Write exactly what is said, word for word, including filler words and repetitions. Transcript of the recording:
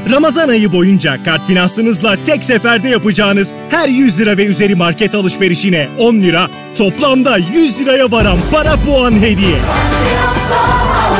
Ramazan ayı boyunca kart finansınızla tek seferde yapacağınız her yüz lira ve üzeri market alışverişine on lira, toplamda yüz liraya varan para puan hediye. Finanslar